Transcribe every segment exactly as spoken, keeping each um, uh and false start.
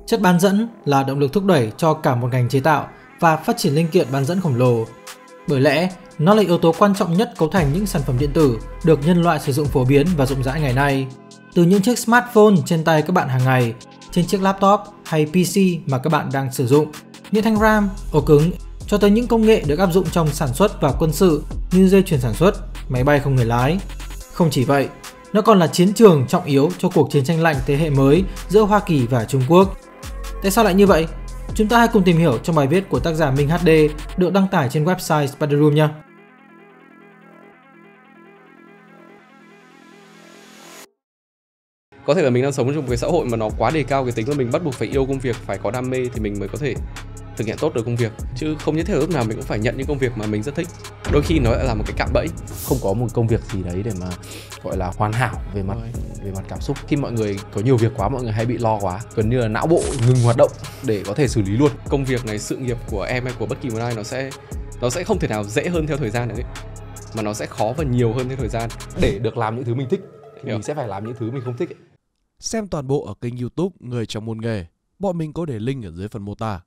Chất bán dẫn là động lực thúc đẩy cho cả một ngành chế tạo và phát triển linh kiện bán dẫn khổng lồ. Bởi lẽ, nó là yếu tố quan trọng nhất cấu thành những sản phẩm điện tử được nhân loại sử dụng phổ biến và rộng rãi ngày nay. Từ những chiếc smartphone trên tay các bạn hàng ngày, trên chiếc laptop hay pê xê mà các bạn đang sử dụng, những thanh RAM, ổ cứng, cho tới những công nghệ được áp dụng trong sản xuất và quân sự như dây chuyền sản xuất, máy bay không người lái. Không chỉ vậy, nó còn là chiến trường trọng yếu cho cuộc chiến tranh lạnh thế hệ mới giữa Hoa Kỳ và Trung Quốc. Tại sao lại như vậy? Chúng ta hãy cùng tìm hiểu trong bài viết của tác giả Minh hát đê được đăng tải trên website Spider Room nhé. Có thể là mình đang sống trong một cái xã hội mà nó quá đề cao cái tính là mình bắt buộc phải yêu công việc, phải có đam mê thì mình mới có thể thực hiện tốt được công việc, chứ không nhất thiết lúc nào mình cũng phải nhận những công việc mà mình rất thích. Đôi khi nó lại là một cái cạm bẫy. Không có một công việc gì đấy để mà gọi là hoàn hảo về mặt về mặt cảm xúc. Khi mọi người có nhiều việc quá, mọi người hay bị lo quá, gần như là não bộ ngừng hoạt động để có thể xử lý luôn. Công việc này, sự nghiệp của em hay của bất kỳ một ai nó sẽ nó sẽ không thể nào dễ hơn theo thời gian được ấy, mà nó sẽ khó và nhiều hơn theo thời gian. Để được làm những thứ mình thích thì mình sẽ phải làm những thứ mình không thích ấy. Xem toàn bộ ở kênh YouTube Người trong môn nghề. Bọn mình có để link ở dưới phần mô tả.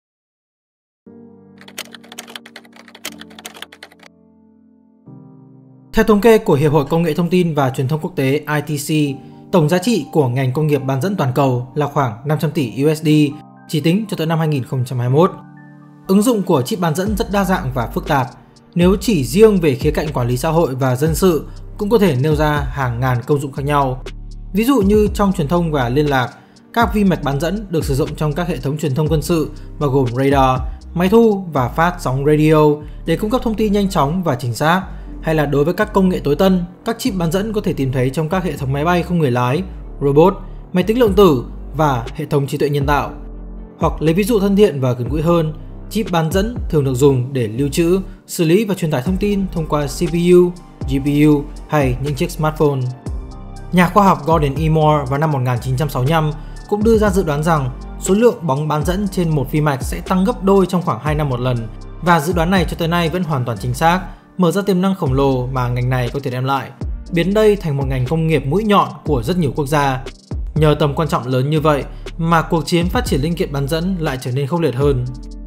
Theo thống kê của Hiệp hội Công nghệ Thông tin và Truyền thông Quốc tế I T C, tổng giá trị của ngành công nghiệp bán dẫn toàn cầu là khoảng năm trăm tỷ U S D, chỉ tính cho tới năm hai nghìn không trăm hai mươi mốt. Ứng dụng của chip bán dẫn rất đa dạng và phức tạp. Nếu chỉ riêng về khía cạnh quản lý xã hội và dân sự, cũng có thể nêu ra hàng ngàn công dụng khác nhau. Ví dụ như trong truyền thông và liên lạc, các vi mạch bán dẫn được sử dụng trong các hệ thống truyền thông quân sự bao gồm radar, máy thu và phát sóng radio để cung cấp thông tin nhanh chóng và chính xác. Hay là đối với các công nghệ tối tân, các chip bán dẫn có thể tìm thấy trong các hệ thống máy bay không người lái, robot, máy tính lượng tử và hệ thống trí tuệ nhân tạo. Hoặc lấy ví dụ thân thiện và gần gũi hơn, chip bán dẫn thường được dùng để lưu trữ, xử lý và truyền tải thông tin thông qua C P U, G P U hay những chiếc smartphone. Nhà khoa học Gordon E. Moore vào năm một nghìn chín trăm sáu mươi lăm cũng đưa ra dự đoán rằng số lượng bóng bán dẫn trên một vi mạch sẽ tăng gấp đôi trong khoảng hai năm một lần, và dự đoán này cho tới nay vẫn hoàn toàn chính xác, mở ra tiềm năng khổng lồ mà ngành này có thể đem lại, biến đây thành một ngành công nghiệp mũi nhọn của rất nhiều quốc gia. Nhờ tầm quan trọng lớn như vậy mà cuộc chiến phát triển linh kiện bán dẫn lại trở nên khốc liệt hơn.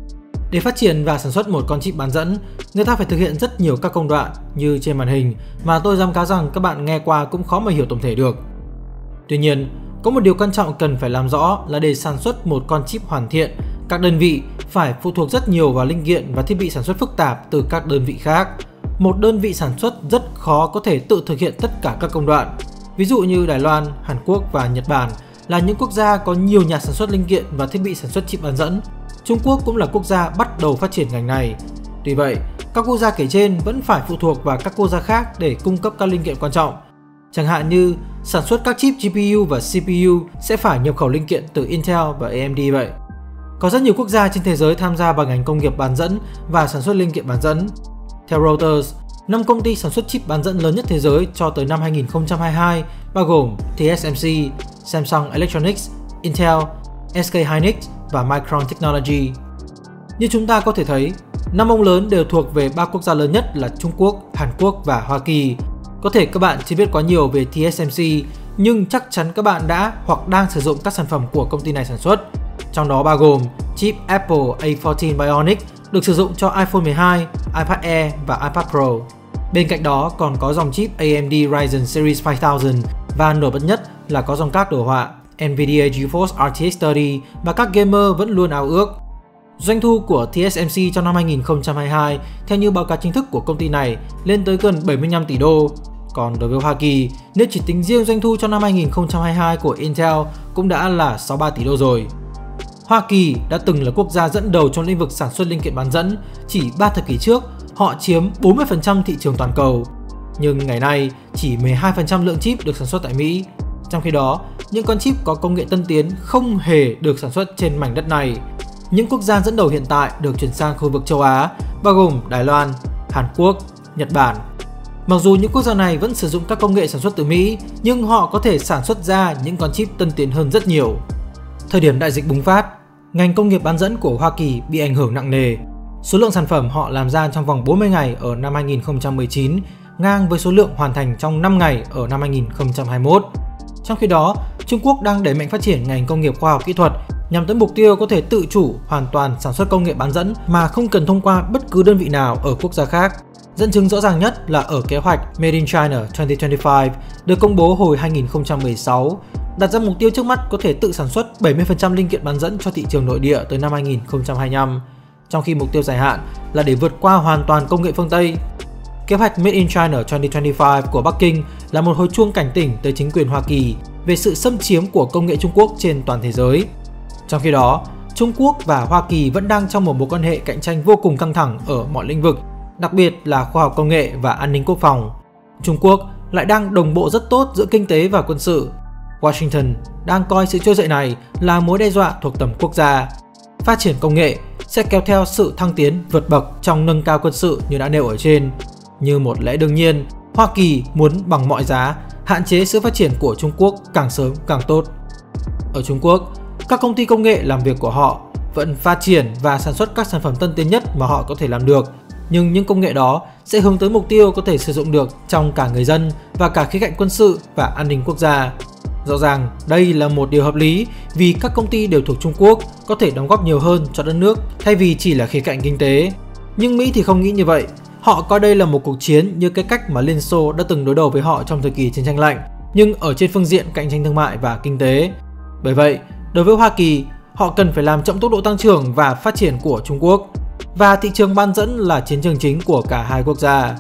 Để phát triển và sản xuất một con chip bán dẫn, người ta phải thực hiện rất nhiều các công đoạn như trên màn hình mà tôi dám cáo rằng các bạn nghe qua cũng khó mà hiểu tổng thể được. Tuy nhiên, có một điều quan trọng cần phải làm rõ là để sản xuất một con chip hoàn thiện, các đơn vị phải phụ thuộc rất nhiều vào linh kiện và thiết bị sản xuất phức tạp từ các đơn vị khác. Một đơn vị sản xuất rất khó có thể tự thực hiện tất cả các công đoạn. Ví dụ như Đài Loan, Hàn Quốc và Nhật Bản là những quốc gia có nhiều nhà sản xuất linh kiện và thiết bị sản xuất chip bán dẫn. Trung Quốc cũng là quốc gia bắt đầu phát triển ngành này. Tuy vậy, các quốc gia kể trên vẫn phải phụ thuộc vào các quốc gia khác để cung cấp các linh kiện quan trọng. Chẳng hạn như sản xuất các chip G P U và C P U sẽ phải nhập khẩu linh kiện từ Intel và A M D vậy. Có rất nhiều quốc gia trên thế giới tham gia vào ngành công nghiệp bán dẫn và sản xuất linh kiện bán dẫn. Theo Reuters, năm công ty sản xuất chip bán dẫn lớn nhất thế giới cho tới năm hai nghìn không trăm hai mươi hai bao gồm T S M C, Samsung Electronics, Intel, S K Hynix và Micron Technology. Như chúng ta có thể thấy, năm ông lớn đều thuộc về ba quốc gia lớn nhất là Trung Quốc, Hàn Quốc và Hoa Kỳ. Có thể các bạn chưa biết quá nhiều về T S M C, nhưng chắc chắn các bạn đã hoặc đang sử dụng các sản phẩm của công ty này sản xuất. Trong đó bao gồm chip Apple A mười bốn Bionic được sử dụng cho iPhone mười hai, iPad Air và iPad Pro. Bên cạnh đó còn có dòng chip A M D Ryzen Series năm nghìn và nổi bật nhất là có dòng card đồ họa Nvidia GeForce R T X ba mươi và các gamer vẫn luôn ao ước. Doanh thu của T S M C trong năm hai nghìn không trăm hai mươi hai theo như báo cáo chính thức của công ty này lên tới gần bảy mươi lăm tỷ đô. Còn đối với Hoa Kỳ, nếu chỉ tính riêng doanh thu trong năm hai nghìn không trăm hai mươi hai của Intel cũng đã là sáu mươi ba tỷ đô rồi. Hoa Kỳ đã từng là quốc gia dẫn đầu trong lĩnh vực sản xuất linh kiện bán dẫn, chỉ ba thập kỷ trước họ chiếm bốn mươi phần trăm thị trường toàn cầu. Nhưng ngày nay chỉ mười hai phần trăm lượng chip được sản xuất tại Mỹ. Trong khi đó, những con chip có công nghệ tân tiến không hề được sản xuất trên mảnh đất này. Những quốc gia dẫn đầu hiện tại được chuyển sang khu vực châu Á, bao gồm Đài Loan, Hàn Quốc, Nhật Bản. Mặc dù những quốc gia này vẫn sử dụng các công nghệ sản xuất từ Mỹ, nhưng họ có thể sản xuất ra những con chip tân tiến hơn rất nhiều. Thời điểm đại dịch bùng phát, ngành công nghiệp bán dẫn của Hoa Kỳ bị ảnh hưởng nặng nề. Số lượng sản phẩm họ làm ra trong vòng bốn mươi ngày ở năm hai nghìn không trăm mười chín ngang với số lượng hoàn thành trong năm ngày ở năm hai nghìn không trăm hai mươi mốt. Trong khi đó, Trung Quốc đang đẩy mạnh phát triển ngành công nghiệp khoa học kỹ thuật nhằm tới mục tiêu có thể tự chủ hoàn toàn sản xuất công nghệ bán dẫn mà không cần thông qua bất cứ đơn vị nào ở quốc gia khác. Dẫn chứng rõ ràng nhất là ở kế hoạch Made in China hai không hai lăm được công bố hồi hai nghìn không trăm mười sáu, đặt ra mục tiêu trước mắt có thể tự sản xuất bảy mươi phần trăm linh kiện bán dẫn cho thị trường nội địa tới năm hai nghìn không trăm hai mươi lăm, trong khi mục tiêu dài hạn là để vượt qua hoàn toàn công nghệ phương Tây. Kế hoạch Made in China hai không hai lăm của Bắc Kinh là một hồi chuông cảnh tỉnh tới chính quyền Hoa Kỳ về sự xâm chiếm của công nghệ Trung Quốc trên toàn thế giới. Trong khi đó, Trung Quốc và Hoa Kỳ vẫn đang trong một mối quan hệ cạnh tranh vô cùng căng thẳng ở mọi lĩnh vực, đặc biệt là khoa học công nghệ và an ninh quốc phòng. Trung Quốc lại đang đồng bộ rất tốt giữa kinh tế và quân sự. Washington đang coi sự trỗi dậy này là mối đe dọa thuộc tầm quốc gia. Phát triển công nghệ sẽ kéo theo sự thăng tiến vượt bậc trong nâng cao quân sự như đã nêu ở trên. Như một lẽ đương nhiên, Hoa Kỳ muốn bằng mọi giá hạn chế sự phát triển của Trung Quốc càng sớm càng tốt. Ở Trung Quốc, các công ty công nghệ làm việc của họ vẫn phát triển và sản xuất các sản phẩm tân tiến nhất mà họ có thể làm được. Nhưng những công nghệ đó sẽ hướng tới mục tiêu có thể sử dụng được trong cả người dân và cả khía cạnh quân sự và an ninh quốc gia. Rõ ràng đây là một điều hợp lý vì các công ty đều thuộc Trung Quốc có thể đóng góp nhiều hơn cho đất nước thay vì chỉ là khía cạnh kinh tế. Nhưng Mỹ thì không nghĩ như vậy. Họ coi đây là một cuộc chiến như cái cách mà Liên Xô đã từng đối đầu với họ trong thời kỳ chiến tranh lạnh, nhưng ở trên phương diện cạnh tranh thương mại và kinh tế. Bởi vậy, đối với Hoa Kỳ, họ cần phải làm chậm tốc độ tăng trưởng và phát triển của Trung Quốc. Và thị trường bán dẫn là chiến trường chính của cả hai quốc gia.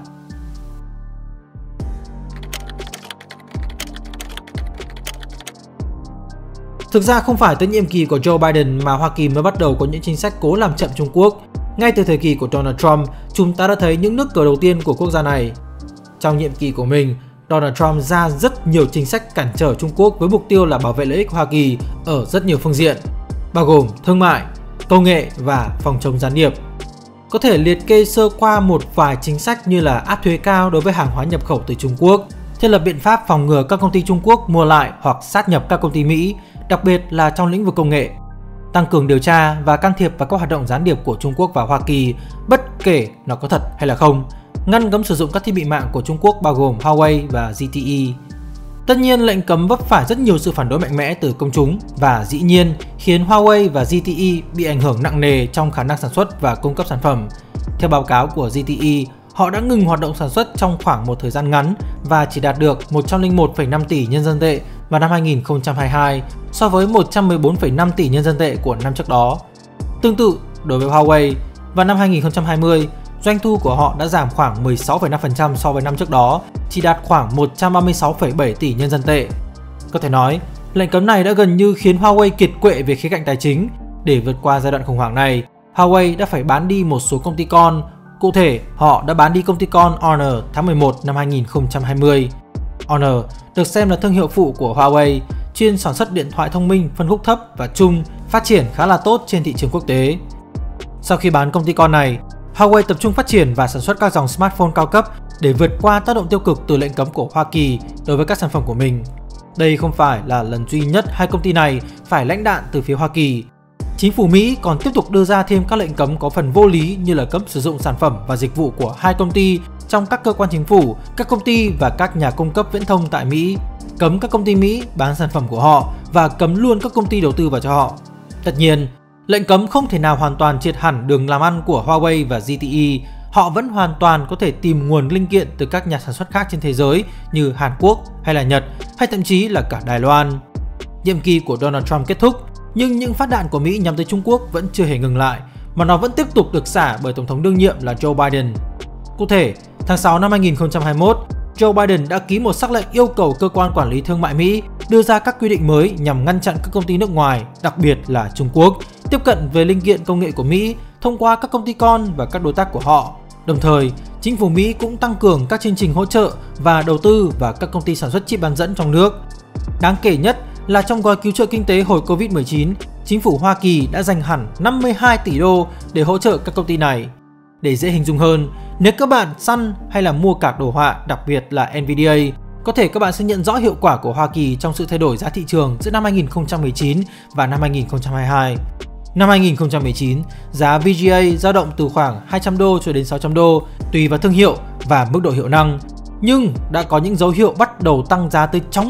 Thực ra không phải tới nhiệm kỳ của Joe Biden mà Hoa Kỳ mới bắt đầu có những chính sách cố làm chậm Trung Quốc. Ngay từ thời kỳ của Donald Trump, chúng ta đã thấy những nước cờ đầu tiên của quốc gia này. Trong nhiệm kỳ của mình, Donald Trump ra rất nhiều chính sách cản trở Trung Quốc với mục tiêu là bảo vệ lợi ích Hoa Kỳ ở rất nhiều phương diện, bao gồm thương mại, công nghệ và phòng chống gián điệp. Có thể liệt kê sơ qua một vài chính sách như là áp thuế cao đối với hàng hóa nhập khẩu từ Trung Quốc, thiết lập biện pháp phòng ngừa các công ty Trung Quốc mua lại hoặc sát nhập các công ty Mỹ, đặc biệt là trong lĩnh vực công nghệ, tăng cường điều tra và can thiệp vào các hoạt động gián điệp của Trung Quốc và Hoa Kỳ, bất kể nó có thật hay là không, ngăn cấm sử dụng các thiết bị mạng của Trung Quốc bao gồm Huawei và Z T E. Tất nhiên, lệnh cấm vấp phải rất nhiều sự phản đối mạnh mẽ từ công chúng và dĩ nhiên khiến Huawei và Z T E bị ảnh hưởng nặng nề trong khả năng sản xuất và cung cấp sản phẩm. Theo báo cáo của Z T E, họ đã ngừng hoạt động sản xuất trong khoảng một thời gian ngắn và chỉ đạt được một trăm lẻ một phẩy năm tỷ nhân dân tệ vào năm hai nghìn không trăm hai mươi hai so với một trăm mười bốn phẩy năm tỷ nhân dân tệ của năm trước đó. Tương tự, đối với Huawei, vào năm hai nghìn không trăm hai mươi, doanh thu của họ đã giảm khoảng mười sáu phẩy năm phần trăm so với năm trước đó, chỉ đạt khoảng một trăm ba mươi sáu phẩy bảy tỷ nhân dân tệ. Có thể nói, lệnh cấm này đã gần như khiến Huawei kiệt quệ về khía cạnh tài chính. Để vượt qua giai đoạn khủng hoảng này, Huawei đã phải bán đi một số công ty con. Cụ thể, họ đã bán đi công ty con Honor tháng mười một năm hai nghìn không trăm hai mươi. Honor được xem là thương hiệu phụ của Huawei, chuyên sản xuất điện thoại thông minh phân khúc thấp và trung, phát triển khá là tốt trên thị trường quốc tế. Sau khi bán công ty con này, Huawei tập trung phát triển và sản xuất các dòng smartphone cao cấp để vượt qua tác động tiêu cực từ lệnh cấm của Hoa Kỳ đối với các sản phẩm của mình. Đây không phải là lần duy nhất hai công ty này phải lãnh đạn từ phía Hoa Kỳ. Chính phủ Mỹ còn tiếp tục đưa ra thêm các lệnh cấm có phần vô lý như là cấm sử dụng sản phẩm và dịch vụ của hai công ty trong các cơ quan chính phủ, các công ty và các nhà cung cấp viễn thông tại Mỹ, cấm các công ty Mỹ bán sản phẩm của họ và cấm luôn các công ty đầu tư vào cho họ. Tất nhiên, lệnh cấm không thể nào hoàn toàn triệt hẳn đường làm ăn của Huawei và Z T E. Họ vẫn hoàn toàn có thể tìm nguồn linh kiện từ các nhà sản xuất khác trên thế giới như Hàn Quốc hay là Nhật hay thậm chí là cả Đài Loan. Nhiệm kỳ của Donald Trump kết thúc, nhưng những phát đạn của Mỹ nhắm tới Trung Quốc vẫn chưa hề ngừng lại, mà nó vẫn tiếp tục được xả bởi Tổng thống đương nhiệm là Joe Biden. Cụ thể, tháng sáu năm hai nghìn không trăm hai mươi mốt, Joe Biden đã ký một sắc lệnh yêu cầu cơ quan quản lý thương mại Mỹ đưa ra các quy định mới nhằm ngăn chặn các công ty nước ngoài, đặc biệt là Trung Quốc, tiếp cận về linh kiện công nghệ của Mỹ thông qua các công ty con và các đối tác của họ. Đồng thời, chính phủ Mỹ cũng tăng cường các chương trình hỗ trợ và đầu tư vào các công ty sản xuất chip bán dẫn trong nước. Đáng kể nhất là trong gói cứu trợ kinh tế hồi Covid mười chín, chính phủ Hoa Kỳ đã dành hẳn năm mươi hai tỷ đô để hỗ trợ các công ty này. Để dễ hình dung hơn, nếu các bạn săn hay là mua card đồ họa, đặc biệt là Nvidia, có thể các bạn sẽ nhận rõ hiệu quả của Hoa Kỳ trong sự thay đổi giá thị trường giữa năm hai nghìn không trăm mười chín và năm hai nghìn không trăm hai mươi hai. Năm hai nghìn không trăm mười chín, giá vê giê a dao động từ khoảng hai trăm đô cho đến sáu trăm đô, tùy vào thương hiệu và mức độ hiệu năng. Nhưng đã có những dấu hiệu bắt đầu tăng giá tới chóng mặt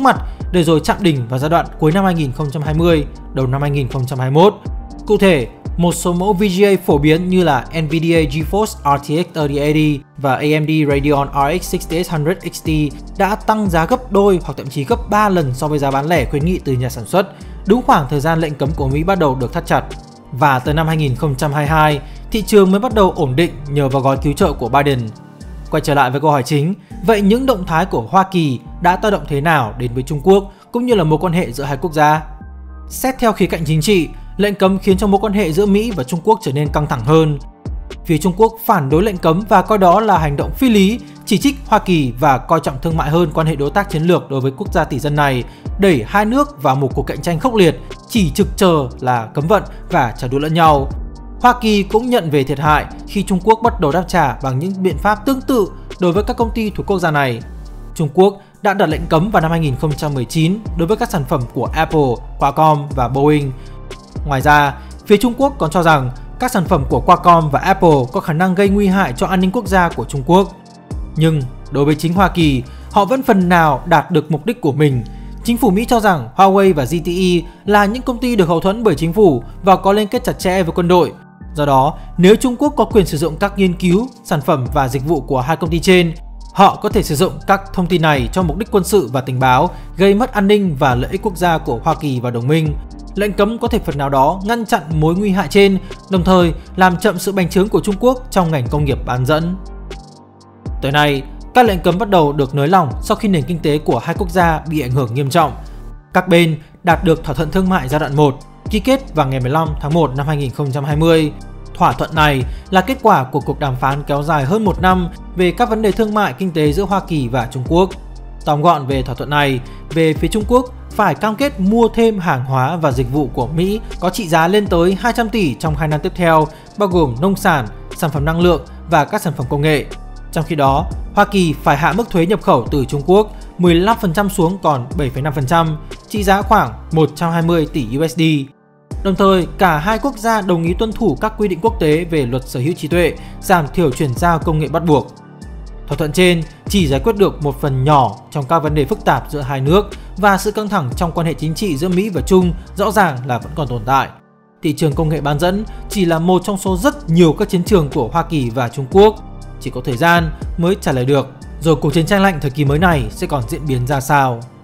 để rồi chạm đỉnh vào giai đoạn cuối năm hai nghìn không trăm hai mươi, đầu năm hai nghìn không trăm hai mươi mốt. Cụ thể, một số mẫu vê giê A phổ biến như là Nvidia GeForce R T X ba mươi tám mươi và A M D Radeon R X sáu eight hundred X T đã tăng giá gấp đôi hoặc thậm chí gấp ba lần so với giá bán lẻ khuyến nghị từ nhà sản xuất, đúng khoảng thời gian lệnh cấm của Mỹ bắt đầu được thắt chặt. Và tới năm hai nghìn không trăm hai mươi hai, thị trường mới bắt đầu ổn định nhờ vào gói cứu trợ của Biden. Quay trở lại với câu hỏi chính, vậy những động thái của Hoa Kỳ đã tác động thế nào đến với Trung Quốc cũng như là mối quan hệ giữa hai quốc gia? Xét theo khía cạnh chính trị, lệnh cấm khiến cho mối quan hệ giữa Mỹ và Trung Quốc trở nên căng thẳng hơn. Phía Trung Quốc phản đối lệnh cấm và coi đó là hành động phi lý, chỉ trích Hoa Kỳ và coi trọng thương mại hơn quan hệ đối tác chiến lược đối với quốc gia tỷ dân này, đẩy hai nước vào một cuộc cạnh tranh khốc liệt, chỉ trực chờ là cấm vận và trả đũa lẫn nhau. Hoa Kỳ cũng nhận về thiệt hại khi Trung Quốc bắt đầu đáp trả bằng những biện pháp tương tự đối với các công ty thuộc quốc gia này. Trung Quốc đã đặt lệnh cấm vào năm hai nghìn không trăm mười chín đối với các sản phẩm của Apple, Qualcomm và Boeing. Ngoài ra, phía Trung Quốc còn cho rằng các sản phẩm của Qualcomm và Apple có khả năng gây nguy hại cho an ninh quốc gia của Trung Quốc. Nhưng đối với chính Hoa Kỳ, họ vẫn phần nào đạt được mục đích của mình. Chính phủ Mỹ cho rằng Huawei và Z T E là những công ty được hậu thuẫn bởi chính phủ và có liên kết chặt chẽ với quân đội. Do đó, nếu Trung Quốc có quyền sử dụng các nghiên cứu, sản phẩm và dịch vụ của hai công ty trên, họ có thể sử dụng các thông tin này cho mục đích quân sự và tình báo, gây mất an ninh và lợi ích quốc gia của Hoa Kỳ và đồng minh. Lệnh cấm có thể phần nào đó ngăn chặn mối nguy hại trên, đồng thời làm chậm sự bành trướng của Trung Quốc trong ngành công nghiệp bán dẫn. Tới nay, các lệnh cấm bắt đầu được nới lỏng sau khi nền kinh tế của hai quốc gia bị ảnh hưởng nghiêm trọng. Các bên đạt được thỏa thuận thương mại giai đoạn một, ký kết vào ngày mười lăm tháng một năm hai nghìn không trăm hai mươi. Thỏa thuận này là kết quả của cuộc đàm phán kéo dài hơn một năm về các vấn đề thương mại kinh tế giữa Hoa Kỳ và Trung Quốc. Tóm gọn về thỏa thuận này, về phía Trung Quốc phải cam kết mua thêm hàng hóa và dịch vụ của Mỹ có trị giá lên tới hai trăm tỷ trong hai năm tiếp theo, bao gồm nông sản, sản phẩm năng lượng và các sản phẩm công nghệ. Trong khi đó, Hoa Kỳ phải hạ mức thuế nhập khẩu từ Trung Quốc mười lăm phần trăm xuống còn bảy phẩy năm phần trăm, trị giá khoảng một trăm hai mươi tỷ U S D. Đồng thời, cả hai quốc gia đồng ý tuân thủ các quy định quốc tế về luật sở hữu trí tuệ, giảm thiểu chuyển giao công nghệ bắt buộc. Thỏa thuận trên chỉ giải quyết được một phần nhỏ trong các vấn đề phức tạp giữa hai nước và sự căng thẳng trong quan hệ chính trị giữa Mỹ và Trung rõ ràng là vẫn còn tồn tại. Thị trường công nghệ bán dẫn chỉ là một trong số rất nhiều các chiến trường của Hoa Kỳ và Trung Quốc. Chỉ có thời gian mới trả lời được, rồi cuộc chiến tranh lạnh thời kỳ mới này sẽ còn diễn biến ra sao.